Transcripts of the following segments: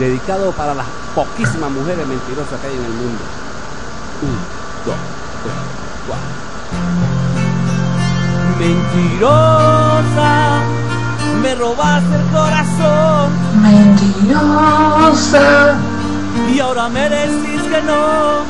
dedicado para las poquísimas mujeres mentirosas que hay en el mundo. 1, 2, 3, 4. Mentirosa, me robaste el corazón. Mentirosa, Y ahora me decís que no.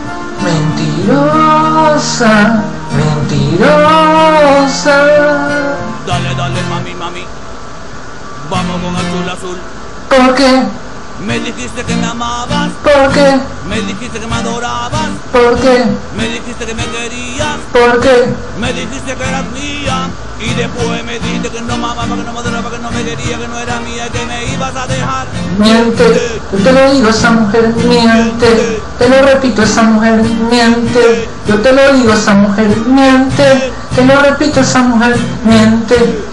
mentirosa, mentirosa. Dale, dale, mami, mami, vamos con azul, azul. ¿Por qué? Me dijiste que me amabas, ¿Por qué? me dijiste que me adorabas, ¿Por qué? me dijiste que me querías, ¿Por qué? me dijiste que eras mía. Y después me dijiste que no me amaba, que no me adoraba, que no me quería, que no era mía, que me ibas a dejar. Miente, yo te lo digo, esa mujer miente. Te lo repito, esa mujer miente. Yo te lo digo, esa mujer miente. Te lo repito, esa mujer miente.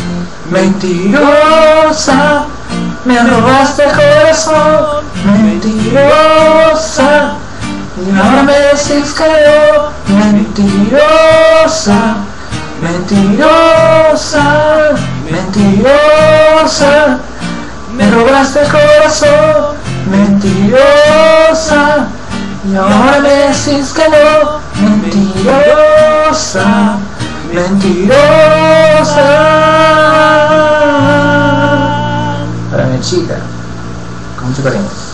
Mentirosa, me robaste el corazón. Mentirosa, y ahora me decís que no. Mentirosa, mentirosa, mentirosa. Me robaste el corazón. Mentirosa, y ahora me decís que no. Mentirosa, mentirosa. Para mi chica, con mucho cariño.